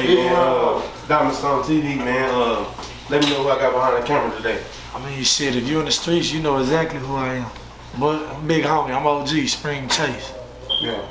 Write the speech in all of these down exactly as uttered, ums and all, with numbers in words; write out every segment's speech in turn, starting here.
Hey man, uh, Diamond Stone T V, man. Uh, let me know who I got behind the camera today. I mean, shit, if you're in the streets, you know exactly who I am. But I'm big homie, I'm O G, SPRINGCHASE. Yeah.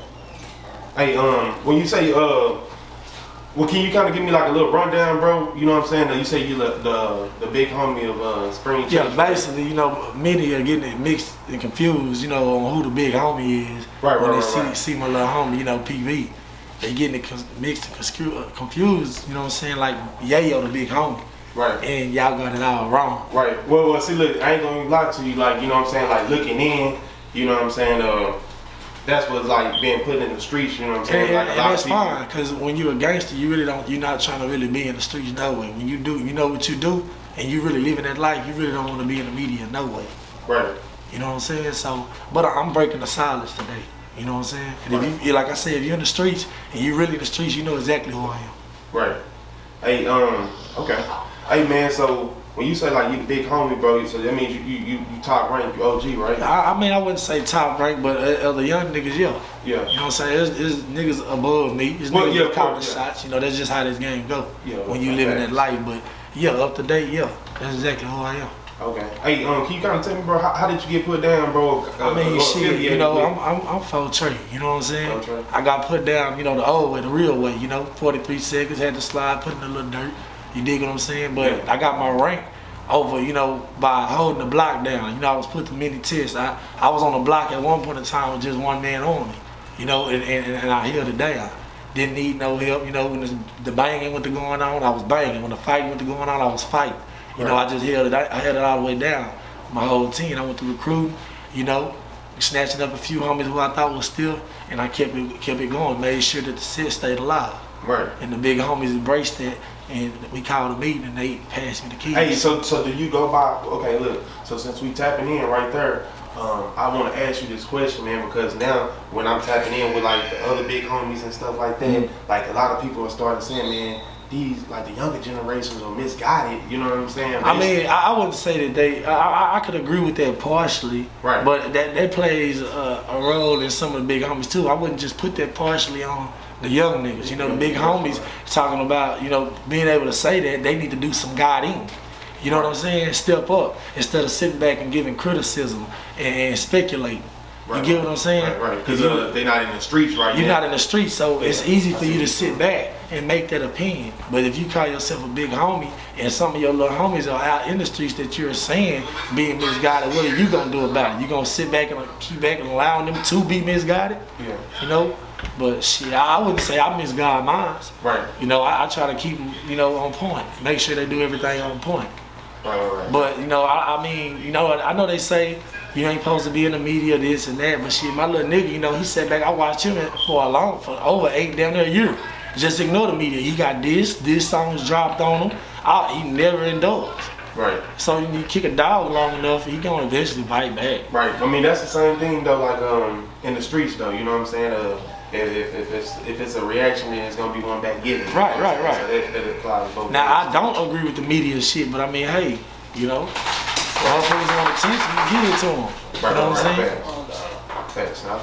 Hey, um, when you say, uh, well, can you kind of give me like a little rundown, bro? You know what I'm saying? You say you the the, the big homie of uh, SPRINGCHASE. Yeah, basically, you know, many are getting it mixed and confused, you know, on who the big homie is. Right, right, when they right, see right. see my little homie, you know, P V. They getting it mixed and confused, you know what I'm saying? Like Yayo, the big homie. Right. And y'all got it all wrong. Right. Well, well, see, look, I ain't gonna lie to you, like, you know what I'm saying, like looking in, you know what I'm saying, uh, that's what's like being put in the streets, you know what I'm saying? And, like, a and lot that's of people. fine, because when you're a gangster, you really don't, you're not trying to really be in the streets no way. When you do, you know what you do, and you really living that life, you really don't want to be in the media no way. Right. You know what I'm saying? So, but I'm breaking the silence today. You know what I'm saying? And right. if you, like I said, if you're in the streets and you really in the streets, you know exactly who I am. Right. Hey, um, okay. Hey man, so when you say like you the big homie, bro, so that means you you you, you top rank, you O G, right? I, I mean, I wouldn't say top rank, but uh, the young niggas, yeah. Yeah. You know what I'm saying? There's, there's niggas above me. There's well, niggas yeah, that call the yeah. shots. You know, that's just how this game go. Yeah. When you okay. live in that life, but yeah, up to date, yeah, that's exactly who I am. Okay. Hey, um, can you kind of tell me, bro, how, how did you get put down, bro? Uh, I mean, uh, shit, you know, I'm I'm I'm full trade. You know what I'm saying? Full I got put down, you know, the old way, the real way. You know, forty-three seconds, had to slide, put in a little dirt. You dig what I'm saying? But yeah. I got my rank over, you know, by holding the block down. You know, I was put to many tests. I I was on the block at one point in time with just one man on me. You know, and and, and I held it down. Didn't need no help. You know, when the, the banging went to going on, I was banging. When the fighting went to going on, I was fighting. You right. know, I just held it. I held it all the way down. My whole team. I went to recruit, you know, snatching up a few homies who I thought was still, and I kept it kept it going, made sure that the set stayed alive. Right. And the big homies embraced that, and we called a meeting, and they passed me the keys. Hey, so so do you go by? Okay, look. So since we tapping in right there, um, I want to ask you this question, man, because now when I'm tapping in with like the other big homies and stuff like that, mm-hmm. like a lot of people are starting saying, man, these like the younger generations are misguided. You know what I'm saying? I mean, I, I wouldn't say that they. I, I could agree with that partially, right? But that that plays a, a role in some of the big homies too. I wouldn't just put that partially on the young niggas. You know, the big homies talking about, you know, being able to say that they need to do some guiding. You know what I'm saying? Step up instead of sitting back and giving criticism and, and speculating. Right, you get what I'm saying? Right, right. Because uh, they're not in the streets right You're now. not in the streets, so it's easy for you to sit back and make that opinion. But if you call yourself a big homie and some of your little homies are out in the streets that you're saying being misguided, what are you gonna do about it? You gonna sit back and keep back and allowing them to be misguided? Yeah. You know? But shit, I wouldn't say I misguide mine. Right. You know, I, I try to keep them, you know, on point. Make sure they do everything on point. Right, right, right. But, you know, I, I mean, you know, I know they say you ain't supposed to be in the media, this and that, but shit, my little nigga, you know, he sat back, I watched him for a long, for over eight, damn near a year. Just ignore the media. He got this, this songs dropped on him. I, he never endorsed. Right. So you kick a dog long enough, he gonna eventually bite back. Right. I mean, that's the same thing though, like um in the streets though, you know what I'm saying? Uh, if, if, if it's if it's a reaction, then it's gonna be one back getting. Right, right, right. So that, that applies both now ways. I don't agree with the media shit, but I mean, hey, you know, motherfuckers want attention, you give it to them. Right, you know right, what I'm right, saying? Facts. I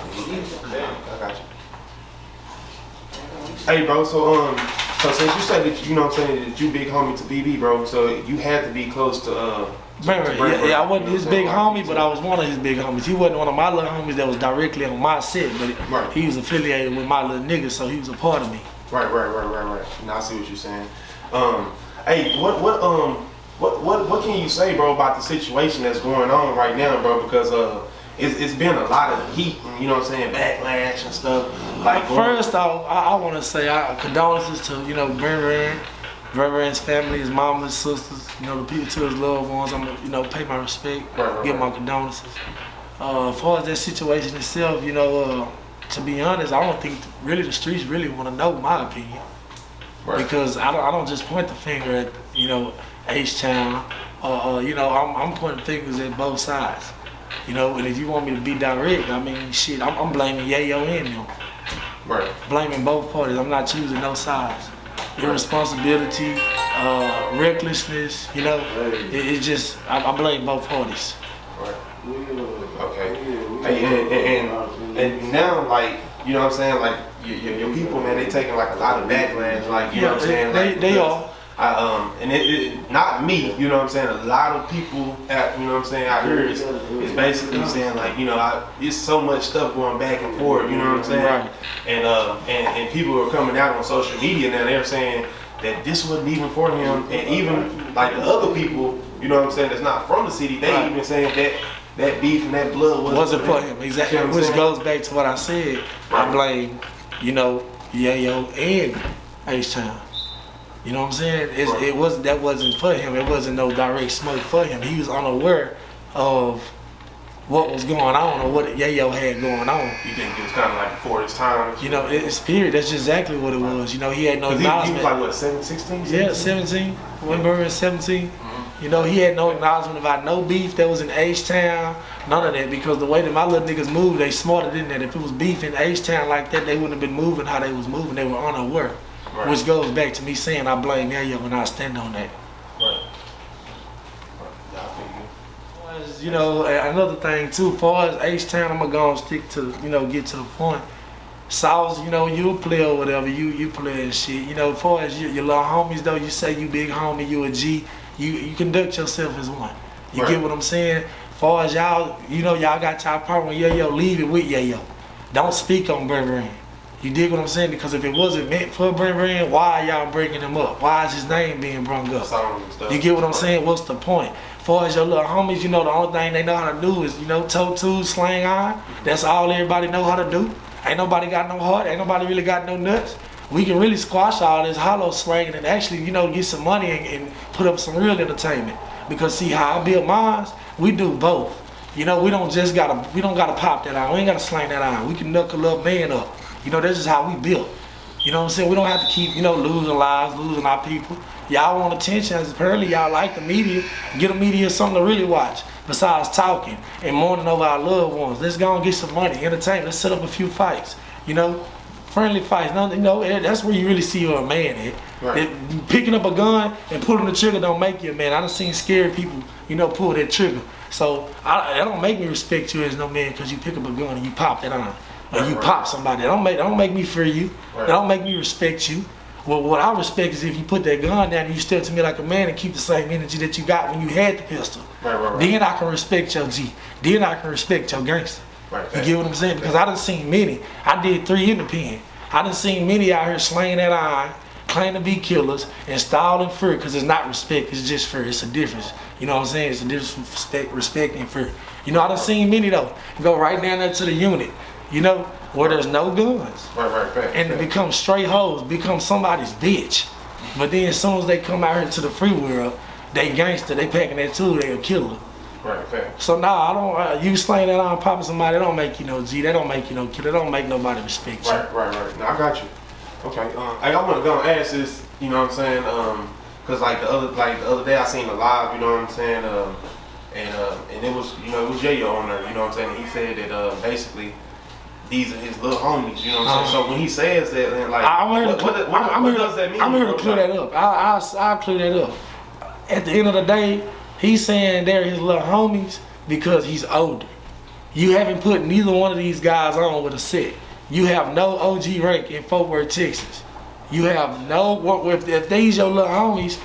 got you. Hey, bro. So um, so since you said that you know what I'm saying that you big homie to B B, bro, so you had to be close to uh. Right, right. Yeah, yeah, I wasn't his big homie, but I was one of his big homies. He wasn't one of my little homies that was directly on my set, but it, right. he was affiliated with my little niggas, so he was a part of me. Right, right, right, right, right. Now I see what you're saying. Um, hey, what, what, um, what, what, what can you say, bro, about the situation that's going on right now, bro? Because uh, it's, it's been a lot of heat, and, you know what I'm saying, backlash and stuff. Like first off, I, I want to say I, condolences to you know Brent. Reverend's family, his mama, his sisters, you know, the people to his loved ones. I'm gonna, you know, pay my respect, right, right, give right. my condolences. Uh, as far as that situation itself, you know, uh, to be honest, I don't think really the streets really want to know my opinion, right. Because I don't, I don't just point the finger at, you know, H-Town. Uh, uh, you know, I'm, I'm pointing fingers at both sides. You know, and if you want me to be direct, I mean, shit, I'm, I'm blaming Yayo and them. Right. Blaming both parties. I'm not choosing no sides. Irresponsibility, uh, recklessness, you know, it, it just, I, I blame both parties. Right. Okay. Hey, and, and, and, and now, like, you know what I'm saying? Like your, your, your people, man, they taking like a lot of backlash. Like you yeah, know what I'm saying? They, like, they are. I, um, and it, it, not me, you know what I'm saying? A lot of people, at, you know what I'm saying, out here is, is basically saying like, you know, I, it's so much stuff going back and forth, you know what I'm saying? Right. And, uh, and and people are coming out on social media now, they're saying that this wasn't even for him, and even like the other people, you know what I'm saying, that's not from the city, they right. even saying that that beef and that blood wasn't, wasn't for him. him, exactly. You know Which goes back to what I said. I blame, you know, Yayo and H-Town. You know what I'm saying? It's, right. It wasn't that wasn't for him. It wasn't no direct smoke for him. He was unaware of what was going on or what Yayo had going on. You think it was kind of like before his time? You know, it's period. That's exactly what it was. You know, he had no acknowledgement. He, he was like what, seven, sixteen? Yeah, seventeen. When Burger was seventeen. Mm-hmm. You know, he had no acknowledgement about no beef that was in H-Town, none of that, because the way that my little niggas moved, they smarter than that. If it was beef in H-Town like that, they wouldn't have been moving how they was moving. They were unaware. Right. Which goes back to me saying I blame Yayo and I stand on that. Right. Yeah, I feel you. You know, another thing too, as far as H-Town, I'm gonna go and stick to, you know, get to the point. Sauce, you know, you a player or whatever, you you play and shit. You know, as far as your, your little homies though, you say you big homie, you a G, you you conduct yourself as one. You right. get what I'm saying? As far as y'all, you know, y'all got y'all problem with Yayo, leave it with Yayo. Don't speak on Brent Brand. You dig what I'm saying? Because if it wasn't meant for Brent Brand, why are y'all bringing him up? Why is his name being brought up? You get what I'm saying? What's the point? As far as your little homies, you know, the only thing they know how to do is, you know, toe tools, slang iron. That's all everybody know how to do. Ain't nobody got no heart. Ain't nobody really got no nuts. We can really squash all this hollow slanging and actually, you know, get some money and, and put up some real entertainment. Because see how I build mines, we do both. You know, we don't just gotta, we don't gotta pop that iron. We ain't gotta slang that iron. We can knuckle up, man up. You know, that's just how we built. You know what I'm saying? We don't have to keep, you know, losing lives, losing our people. Y'all want attention. Apparently, y'all like the media. Get the media something to really watch besides talking and mourning over our loved ones. Let's go and get some money, entertainment. Let's set up a few fights. You know, friendly fights. You know, that's where you really see you're a man at. Right. It, picking up a gun and pulling the trigger don't make you a man. I done seen scared people, you know, pull that trigger. So I, that don't make me respect you as no man because you pick up a gun and you pop that on. Or you right, pop somebody. That don't make that don't make me fear you. Right. That don't make me respect you. Well, what I respect is if you put that gun down and you step to me like a man and keep the same energy that you got when you had the pistol. Right, right, right. Then I can respect your G. Then I can respect your gangster. Right, you get what I'm saying? Because I done seen many. I did three in the pen. I done seen many out here slaying that iron, claim to be killers, installing fear because it's not respect. It's just fear. It's a difference. You know what I'm saying? It's a difference from respect, respect and fear. You know, I done seen many though. Go right down there to the unit. You know, where there's no guns. Right, right, fact, and fact. To become straight hoes, become somebody's bitch. But then as soon as they come out here to the free world, they gangster, they packing that tool, they a killer. Right, fact. So nah, I don't, uh, you slaying that on popping somebody, that don't make you no G, that don't make you no killer, that don't make nobody respect you. Right, right, right. Now I got you. Okay, um, I want to go and ask this, you know what I'm saying, um, cause like the other, like the other day I seen a live, you know what I'm saying, um, and uh, and it was, you know, it was Yayo on there, you know what I'm saying, and he said that uh, basically, these are his little homies, you know what I'm saying? So when he says that, then like, I'm here what, to, what, what, what, I'm what here, does that mean? I'm here to clear that up. I, I, I'll clear that up. At the end of the day, he's saying they're his little homies because he's older. You haven't put neither one of these guys on with a set. You have no O G rank in Fort Worth, Texas. You have no, if, if these your little homies,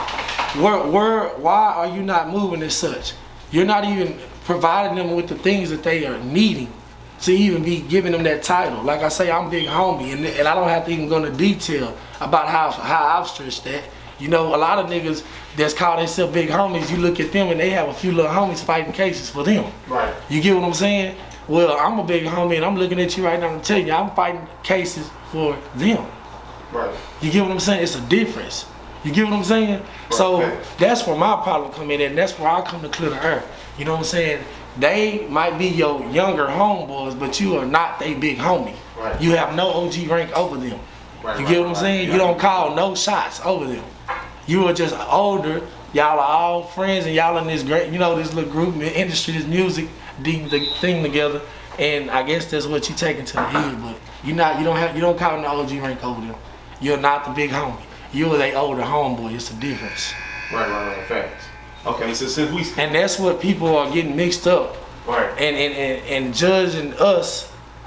where, where, why are you not moving as such? You're not even providing them with the things that they are needing to even be giving them that title. Like I say, I'm big homie, and, and I don't have to even go into detail about how, how I've stretched that. You know, a lot of niggas that's called themselves big homies, you look at them and they have a few little homies fighting cases for them. Right. You get what I'm saying? Well, I'm a big homie and I'm looking at you right now and telling you I'm fighting cases for them. Right. You get what I'm saying? It's a difference. You get what I'm saying? Right. So okay. That's where my problem come in, and that's where I come to clear the air. You know what I'm saying? They might be your younger homeboys, but you are not they big homie. Right. You have no O G rank over them. Right, you right, get what I'm right, saying? Yeah. You don't call no shots over them. You are just older. Y'all are all friends, and y'all in this great, you know, this little group in the industry, this music the thing together. And I guess that's what you take into the head. But you not, you don't have, you don't call no O G rank over them. You're not the big homie. You're the older homeboy. It's a difference. Right, right, right. Facts. Okay, so since we and that's what people are getting mixed up, right? And and and, and judging us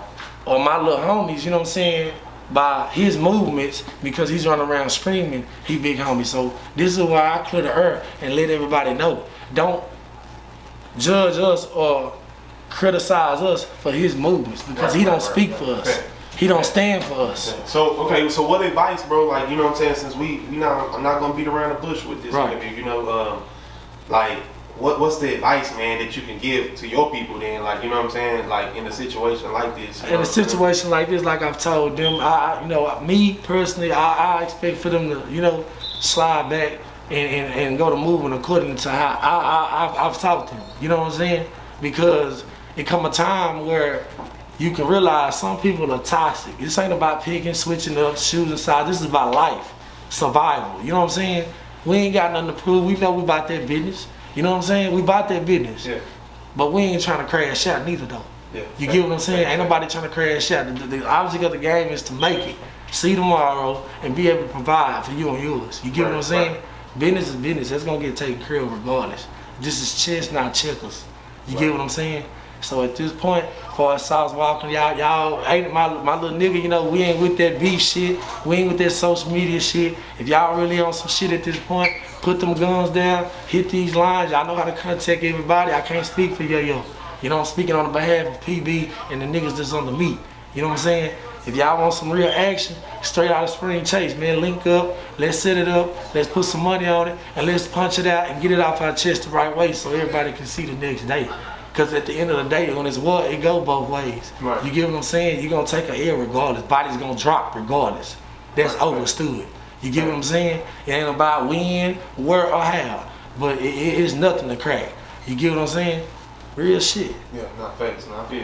or my little homies, you know what I'm saying, by his movements, because he's running around screaming, he big homie. So this is why I clear the earth and let everybody know. Don't judge us or criticize us for his movements, because he don't speak for us. He don't stand for us. So okay, so what advice, bro? Like, you know what I'm saying? Since we, we not, I'm not gonna beat around the bush with this, right. Maybe, you know, um, like, what what's the advice, man, that you can give to your people then? Like, you know what I'm saying? Like, in a situation like this. In a situation like this, like I've told them, I, you know, me personally, I, I expect for them to, you know, slide back and, and, and go to moving according to how I, I, I've, I've talked to them. You know what I'm saying? Because it come a time where you can realize some people are toxic. This ain't about picking, switching up, choosing sides. This is about life, survival. You know what I'm saying? We ain't got nothing to prove. We know we about that business. You know what I'm saying? We about that business. Yeah. But we ain't trying to crash out neither though. Yeah. You get what I'm saying? Ain't nobody trying to crash out. The, the object of the game is to make it, see tomorrow, and be able to provide for you and yours. You get right, what I'm saying? Right. Business is business. That's gonna get taken care of regardless. This is chess, not checkers. You right. get what I'm saying? So at this point, for us Sauce Walker, y'all, y'all ain't my my little nigga, you know, we ain't with that beef shit. We ain't with that social media shit. If y'all really on some shit at this point, put them guns down, hit these lines. Y'all know how to contact everybody. I can't speak for Yo-Yo. You know, I'm speaking on the behalf of P B and the niggas that's on the meat. You know what I'm saying? If y'all want some real action, straight out of Spring Chase, man, link up, let's set it up, let's put some money on it, and let's punch it out and get it off our chest the right way so everybody can see the next day. Because at the end of the day, when it's war, it go both ways. Right. You get what I'm saying? You're going to take an L regardless. Body's going to drop regardless. That's right. Overstood. You get right. what I'm saying? It ain't about when, where, or how. But it, it is nothing to crack. You get what I'm saying? Real shit. Yeah, not facts. Not feel you.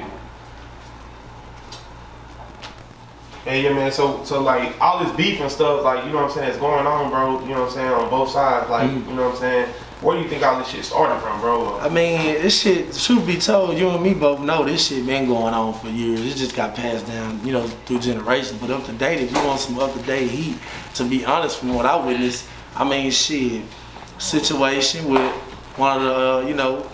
Hey, yeah, man, so, so like, all this beef and stuff, like, you know what I'm saying, that's going on, bro, you know what I'm saying, on both sides, like, mm-hmm. you know what I'm saying? Where do you think all this shit started from, bro? I mean, this shit, truth be told, you and me both know this shit been going on for years. It just got passed down, you know, through generations. But up to date, if you want some up to date heat, to be honest, from what I witnessed, I mean, shit, situation with one of the, uh, you know,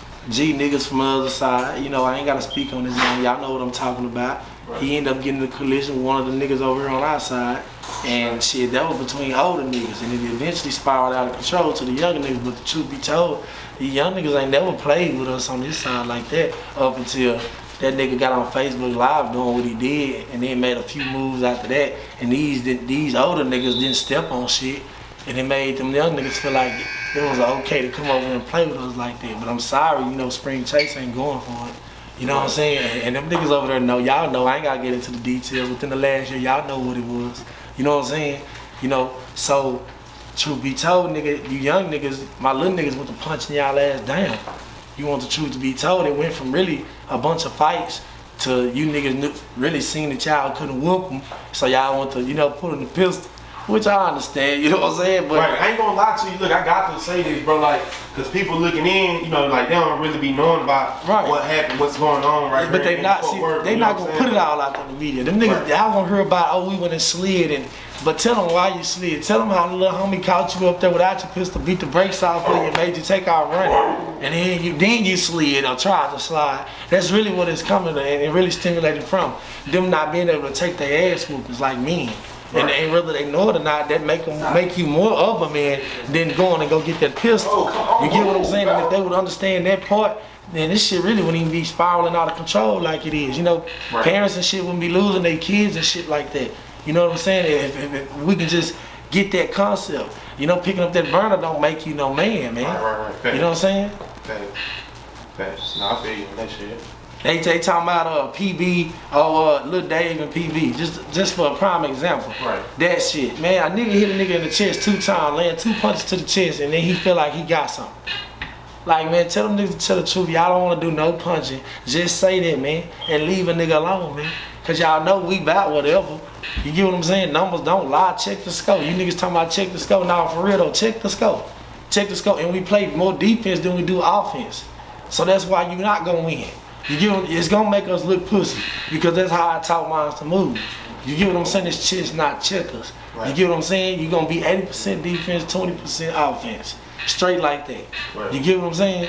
G niggas from the other side. You know, I ain't got to speak on this name. Y'all know what I'm talking about. Right. He ended up getting in a collision with one of the niggas over here on our side. And shit, that was between older niggas, and it eventually spiraled out of control to the younger niggas. But the truth be told, the young niggas ain't never played with us on this side like that up until that nigga got on Facebook Live doing what he did, and then made a few moves after that. And these these older niggas didn't step on shit, and it made them young niggas feel like it was okay to come over and play with us like that. But I'm sorry, you know, Spring Chase ain't going for it. You know what I'm saying? And them niggas over there know, y'all know, I ain't gotta get into the details. Within the last year, y'all know what it was. You know what I'm saying? You know, so, truth be told, nigga, you young niggas, my little niggas went to punching y'all ass down. You want the truth to be told, it went from really a bunch of fights to you niggas knew, really seen that y'all couldn't whoop them, so y'all want to, you know, put in the pistol. Which I understand, you know what I'm saying? But right, I ain't gonna lie to you. Look, I got to say this, bro, like, because people looking in, you know, like, they don't really be knowing about right. what happened, what's going on right But they not, see, work, they not gonna put it all out on the media. Them niggas, right. y'all gonna hear about, oh, we went and slid, and, but tell them why you slid. Tell them how the little homie caught you up there without your pistol, beat the brakes off of you, and made you take out running. And then you then you slid or tried to slide. That's really what it's coming to, and it really stimulated from. Them not being able to take their ass whoopings like men. Right. And, and whether they know it or not, that make them make you more of a man than going and go get that pistol. You get what I'm saying? And if they would understand that part, then this shit really wouldn't even be spiraling out of control like it is. You know, right. parents and shit wouldn't be losing their kids and shit like that. You know what I'm saying? If, if, if we can just get that concept, you know, picking up that burner don't make you no man, man. Right, right, right. Fact. You know what I'm saying? Fact. Fact. No, I feel you on that shit. They, they talking about uh, P B or uh, Lil Dave and P B, just just for a prime example. Right. That shit, man, a nigga hit a nigga in the chest two times, laying two punches to the chest, and then he feel like he got something. Like, man, tell them niggas to tell the truth. Y'all don't want to do no punching. Just say that, man, and leave a nigga alone, man. Cause y'all know we bout whatever. You get what I'm saying? Numbers don't lie. Check the score. You niggas talking about check the score. Now, for real though, check the score. Check the score, and we play more defense than we do offense. So that's why you not gonna win. You get what, it's gonna make us look pussy because that's how I taught mine to move. You get what I'm saying? It's chess, not checkers. Right. You get what I'm saying? You're gonna be eighty percent defense, twenty percent offense. Straight like that. Right. You get what I'm saying?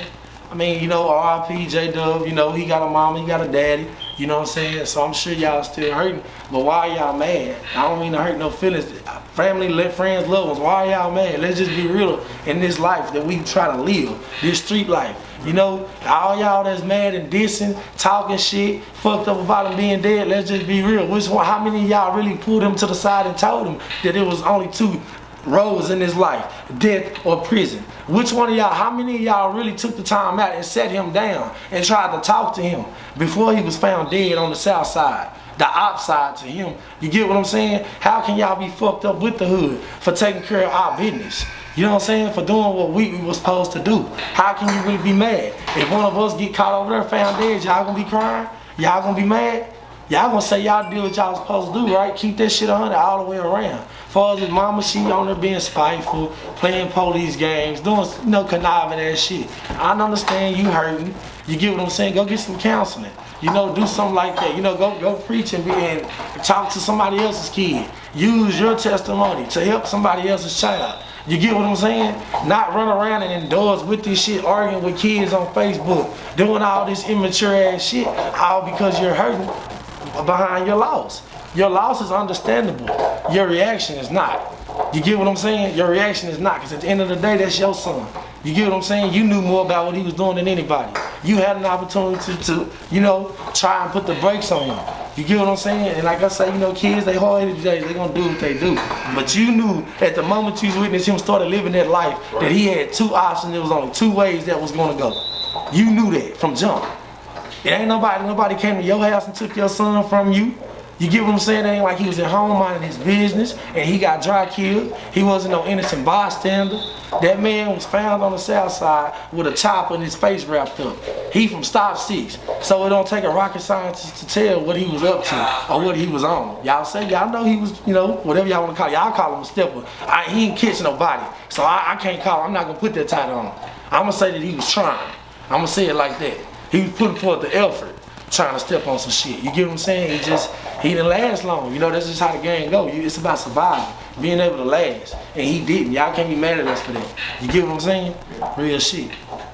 I mean, you know, R I P J Dub, you know, he got a mama, he got a daddy, you know what I'm saying? So I'm sure y'all still hurting, but why are y'all mad? I don't mean to hurt no feelings. Family, friends, loved ones, why are y'all mad? Let's just be real in this life that we try to live, this street life. You know, all y'all that's mad and dissing, talking shit, fucked up about him being dead, let's just be real. Which one, how many of y'all really pulled him to the side and told him that it was only two roads in his life, death or prison? Which one of y'all, how many of y'all really took the time out and sat him down and tried to talk to him before he was found dead on the south side? The op side to him. You get what I'm saying? How can y'all be fucked up with the hood for taking care of our business? You know what I'm saying? For doing what we, we were supposed to do. How can you really be mad? If one of us get caught over there found dead, y'all gonna be crying? Y'all gonna be mad? Y'all gonna say y'all did what y'all supposed to do, right? Keep that shit one hundred all the way around. As far as his mama, she on there being spiteful, playing police games, doing, you know, conniving ass shit. I don't understand you hurting. You get what I'm saying? Go get some counseling. You know, do something like that. You know, go go preach and be and talk to somebody else's kid. Use your testimony to help somebody else's child. You get what I'm saying? Not run around and endorse with this shit, arguing with kids on Facebook, doing all this immature ass shit, all because you're hurting behind your loss. Your loss is understandable. Your reaction is not. You get what I'm saying? Your reaction is not, because at the end of the day, that's your son. You get what I'm saying? You knew more about what he was doing than anybody. You had an opportunity to, to you know, try and put the brakes on him. You get what I'm saying? And like I say, you know, kids, they hard these days, they gonna do what they do. But you knew at the moment you witnessed him started living that life, that he had two options, there was only two ways that was gonna go. You knew that from jump. It ain't nobody, nobody came to your house and took your son from you. You get what I'm saying? It ain't like he was at home minding his business and he got dry killed. He wasn't no innocent bystander. That man was found on the south side with a chopper and his face wrapped up. He from Stop Six. So it don't take a rocket scientist to tell what he was up to or what he was on. Y'all say, y'all know he was, you know, whatever y'all want to call it. Y'all call him a stepper. I, he ain't catch nobody. So I, I can't call him. I'm not going to put that title on him. I'm going to say that he was trying. I'm going to say it like that. He was putting forth the effort, trying to step on some shit. You get what I'm saying? He just, he didn't last long. You know, that's just how the game go. You, it's about surviving, being able to last. And he didn't. Y'all can't be mad at us for that. You get what I'm saying? Real shit.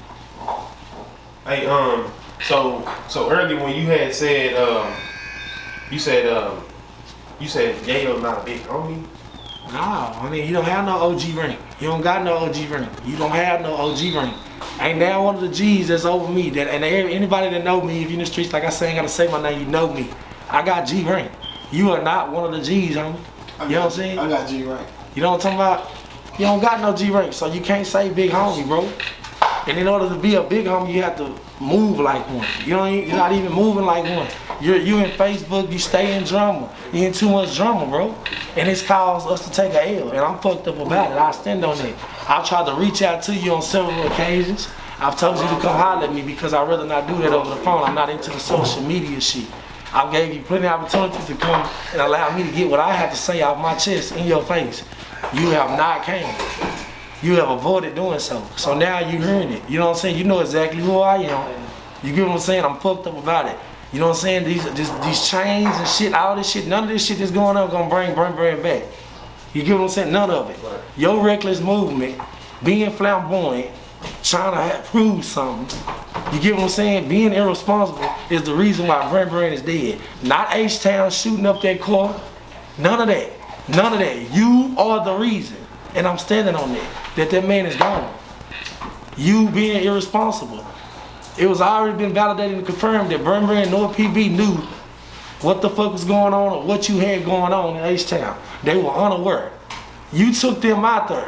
Hey, um, so so earlier when you had said, um, you said, um, you said Yayo's not a big homie. Nah, I mean, he don't have no O G rank. He don't got no O G rank. You don't have no O G rank. Ain't now one of the G's that's over me. That and anybody that know me, if you in the streets, like I say, ain't gotta say my name, you know me. I got G rank. You are not one of the G's, homie. You know what I'm saying? I got G rank. You know what I'm talking about? You don't got no G rank, so you can't say big homie, bro. And in order to be a big homie, you have to move like one. You know, you're not even moving like one. You're you in Facebook, you stay in drama. You in too much drama, bro. And it's caused us to take a L. And I'm fucked up about it. I stand on it. I've tried to reach out to you on several occasions. I've told you to come holler at me because I'd rather not do that over the phone. I'm not into the social media shit. I gave you plenty of opportunities to come and allow me to get what I have to say off my chest in your face. You have not came. You have avoided doing so. So now you hearing it. You know what I'm saying? You know exactly who I am. You get what I'm saying? I'm fucked up about it. You know what I'm saying? These this, these chains and shit, all this shit, none of this shit that's going on gonna bring bring bring back. You get what I'm saying? None of it. Your reckless movement, being flamboyant, trying to have, prove something. You get what I'm saying? Being irresponsible is the reason why Brent Brand is dead. Not H-Town shooting up that car. None of that. None of that. You are the reason. And I'm standing on that. That that man is gone. You being irresponsible. It was already been validated and confirmed that Brent Brand nor P B knew what the fuck was going on or what you had going on in H-Town. They were unaware. You took them out there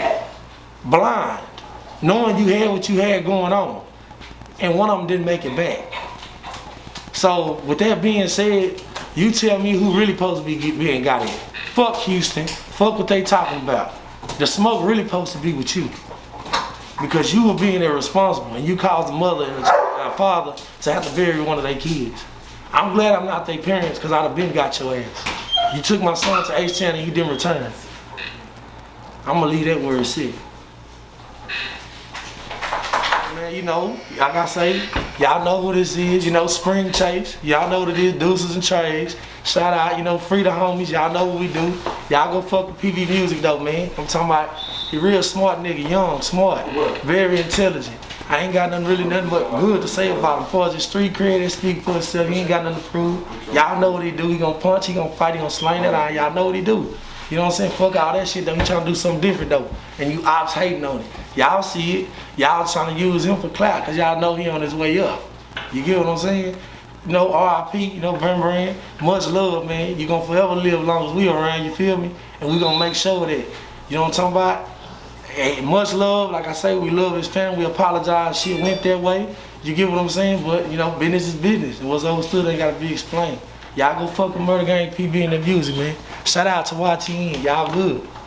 blind, knowing you had what you had going on, and one of them didn't make it back. So with that being said, you tell me who really supposed to be being got in. Fuck Houston, fuck what they talking about. The smoke really supposed to be with you, because you were being irresponsible and you caused the mother and the father to have to bury one of their kids. I'm glad I'm not their parents, because I'd have been got your ass. You took my son to H-Town and he didn't return. I'm gonna leave that where it's at. Man, you know, like I say, y'all know who this is, you know, Spring Chase. Y'all know what it is, Deuces and Trays. Shout out, you know, free the homies, y'all know what we do. Y'all go fuck with P V Music though, man. I'm talking about, he real smart nigga, young, smart, very intelligent. I ain't got nothing really nothing but good to say about him. As far as his street cred, that speak for itself. He ain't got nothing to prove. Y'all know what he do. He gonna punch, he gonna fight, he gonna sling that iron. Y'all know what he do. You know what I'm saying? Fuck all that shit though. He trying to do something different though. And you ops hating on it. Y'all see it. Y'all trying to use him for clout because y'all know he on his way up. You get what I'm saying? You know, R I P, you know, Brand Brand, much love, man. You gonna forever live as long as we around, you feel me? And we gonna make sure that, you know what I'm talking about? Hey, much love, like I say, we love his family, we apologize, shit went that way. You get what I'm saying? But, you know, business is business. And what's understood ain't gotta be explained. Y'all go fuck with Murder Gang, P B, and the music, man. Shout out to Y T N, y'all good.